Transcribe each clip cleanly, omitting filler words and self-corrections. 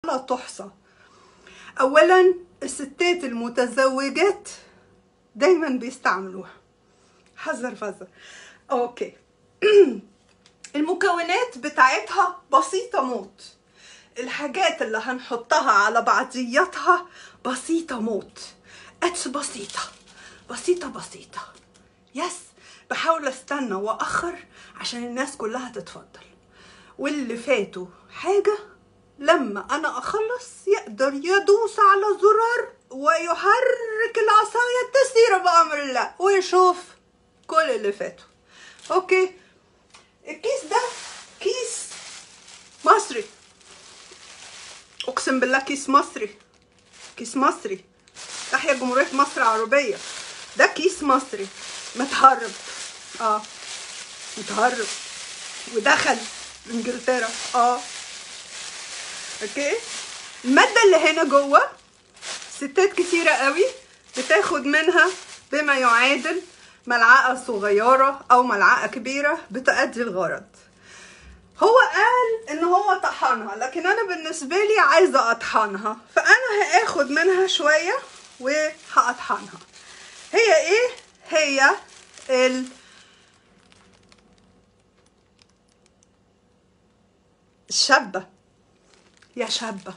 لا تحصى. اولا الستات المتزوجات دايما بيستعملوها، حذر فذر. اوكي. المكونات بتاعتها بسيطة موت، الحاجات اللي هنحطها على بعضياتها بسيطة موت، بسيطة. يس، بحاول استنى واخر عشان الناس كلها تتفضل، واللي فاتوا حاجة لما انا اخلص يقدر يدوس على زرار ويحرك العصاية تسير بأمر الله ويشوف كل اللي فاتوا. اوكي. الكيس ده كيس مصري، اقسم بالله كيس مصري. تحيا جمهورية مصر العربية. ده كيس مصري متهرب، متهرب ودخل انجلترا. اوكي. المادة اللي هنا جوه ستات كتيرة قوي بتاخد منها بما يعادل ملعقة صغيرة او ملعقة كبيرة بتأدي الغرض. هو قال ان هو طحنها، لكن انا بالنسبة لي عايزة اطحنها، فانا هاخد منها شوية وهطحنها. هي ايه؟ هي الشابة. يا شابة،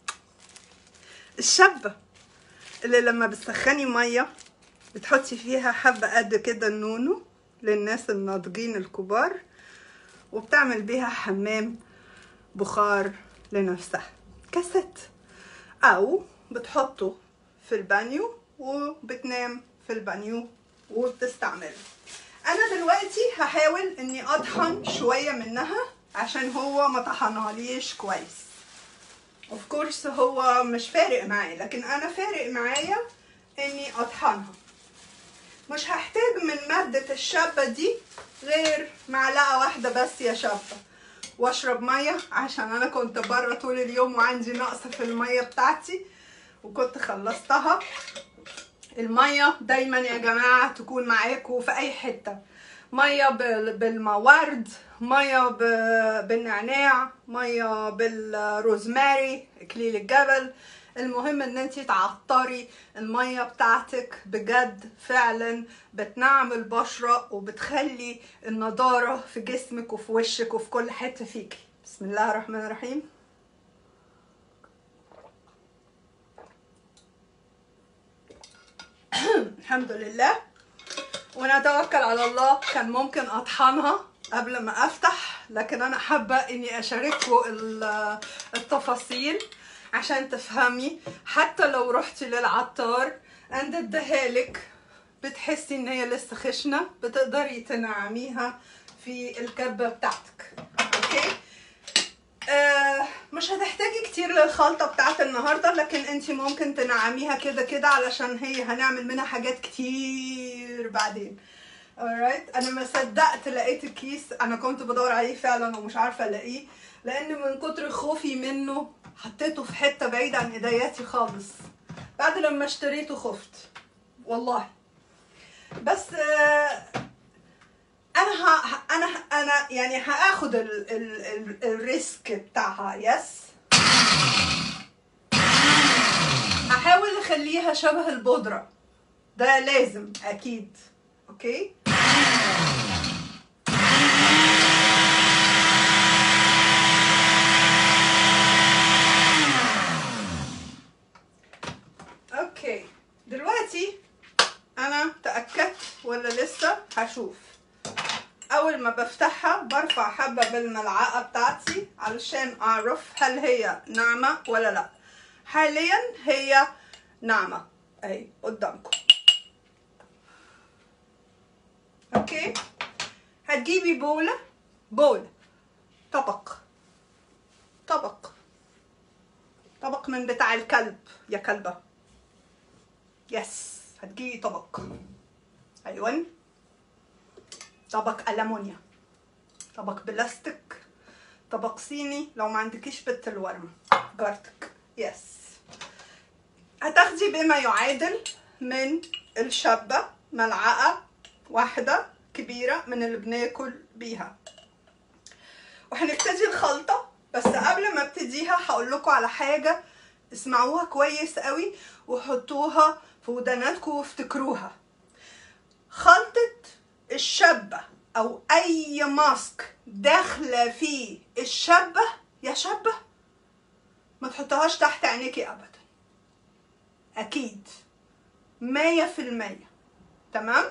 الشابة اللي لما بتسخني مية بتحطي فيها حبة قد كده النونو للناس الناضجين الكبار، وبتعمل بيها حمام بخار لنفسها كست، او بتحطه في البانيو وبتنام في البانيو وبتستعمله. انا دلوقتي هحاول اني اطحن شوية منها عشان هو ما طحنهاليش كويس. اوف كورس هو مش فارق معايا، لكن انا فارق معايا اني اطحنها. مش هحتاج من مادة الشابة دي غير معلقة واحدة بس يا شابة، واشرب مية عشان انا كنت بره طول اليوم وعندي نقص في المية بتاعتي وكنت خلصتها. المية دايما يا جماعة تكون معاكم في اي حتة، مية بالمورد، مية بالنعناع، مية بالروزماري اكليل الجبل. المهم ان انتي تعطري المية بتاعتك، بجد فعلا بتنعم البشرة وبتخلي النضارة في جسمك وفي وشك وفي كل حتة فيكي. بسم الله الرحمن الرحيم. الحمد لله ونتوكل على الله. كان ممكن اطحنها قبل ما افتح، لكن انا حابه اني اشارككم التفاصيل عشان تفهمي. حتى لو رحتي للعطار عند ادهالك بتحسي ان هي لسه خشنه، بتقدري تنعميها في الكبه بتاعتك. اوكي. مش هتحتاجي كتير للخلطه بتاعت النهارده، لكن انتي ممكن تنعميها كده كده علشان هي هنعمل منها حاجات كتير بعدين. alright. انا ما صدقت لقيت الكيس، انا كنت بدور عليه فعلا ومش عارفه الاقيه، لان من كتر خوفي منه حطيته في حته بعيده عن ايدياتي خالص. بعد لما اشتريته خفت والله. بس انا يعني هاخد الريسك بتاعها. يس، هحاول اخليها شبه البودرة، ده لازم اكيد. اوكي. اوكي دلوقتي انا تأكدت ولا لسه؟ هشوف. اول ما بفتحها برفع حبة بالملعقة بتاعتي علشان اعرف هل هي ناعمة ولا لا. حاليا هي ناعمة اهي قدامكم. اوكي. هتجيبي بولة، طبق من بتاع الكلب يا كلبة. يس، هتجيبي طبق، ايوه، طبق ألمونيا، طبق بلاستيك، طبق صيني، لو ما عندكيش بت الورم جارتك. يس. هتاخدي بما يعادل من الشابة ملعقة واحدة كبيرة من اللي بناكل بيها، وهنبتدي الخلطة بس قبل ما ابتديها هقول لكم على حاجه اسمعوها كويس قوي وحطوها في وداناتكم وافتكروها. خلطه الشبه او اي ماسك داخله فيه الشبه يا شبه ما تحطهاش تحت عينيكي ابدا، اكيد 100%. تمام؟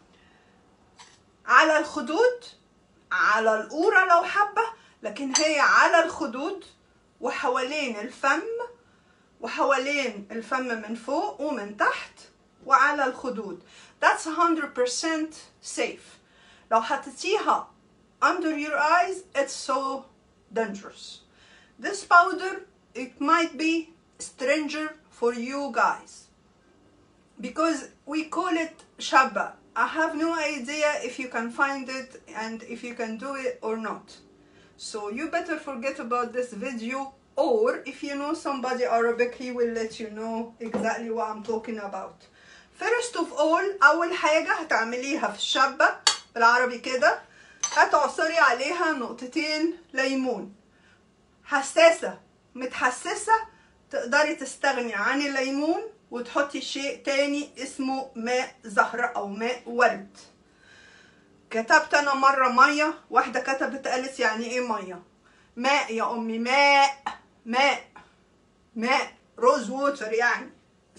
على الخدود، على القورة لو حبة، لكن هي على الخدود وحوالين الفم، وحوالين الفم من فوق ومن تحت وعلى الخدود. That's 100% safe. لو حطيتيها under your eyes it's so dangerous. This powder, it might be stranger for you guys because we call it shaba. I have no idea if you can find it and if you can do it or not. So you better forget about this video, or if you know somebody Arabic he will let you know exactly what I'm talking about. First of all, أول حاجة هتعمليها في الشابة بالعربي كده، هتعصري عليها نقطتين ليمون. حساسة متحسسة تقدري تستغني عن الليمون وتحطي شيء تاني اسمه ماء زهر او ماء ورد. كتبت انا مرة مية، واحدة كتبت قالت يعني ايه مية؟ ماء يا امي، ماء ماء ماء، روز ووتر يعني.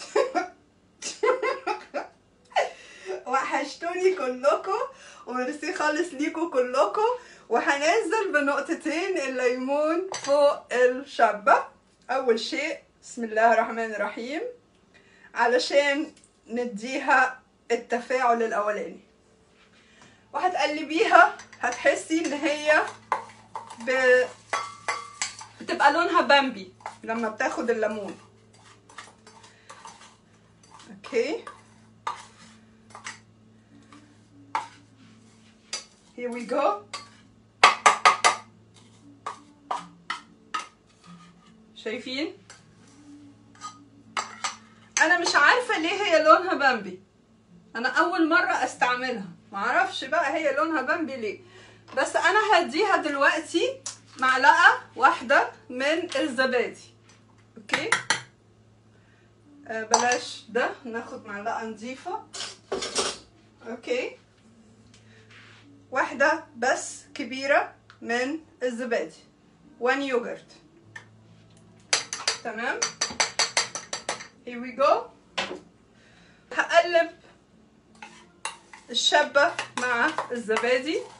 وحشتوني كلكم وميرسي خالص ليكم كلكم. وهننزل بنقطتين الليمون فوق الشابة. اول شيء بسم الله الرحمن الرحيم علشان نديها التفاعل الاولاني، وهتقلبيها هتحسي ان هي بتبقى لونها بامبي لما بتاخد الليمون. اوكي here we go. شايفين؟ انا مش عارفه ليه هي لونها بامبي، انا اول مره استعملها، معرفش بقى هي لونها بامبي ليه. بس انا هديها دلوقتي معلقه واحده من الزبادي. اوكي بلاش ده، ناخد معلقه نظيفه. اوكي واحده بس كبيره من الزبادي، 1 يوجرت. تمام؟ here we go. هقلب الشابة مع الزبادي.